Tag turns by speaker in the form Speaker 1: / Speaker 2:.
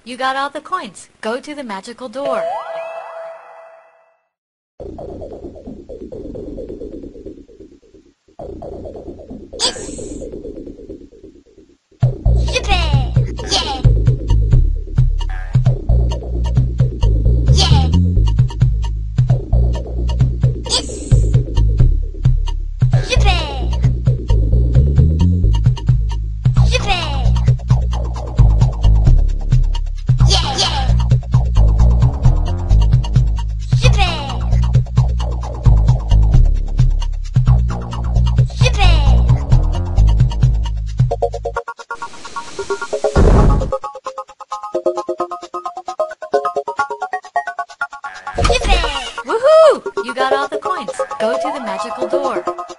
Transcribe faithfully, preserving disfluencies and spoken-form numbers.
Speaker 1: You got all the coins. Go to the magical door. Woohoo! You got all the coins. Go to the magical door.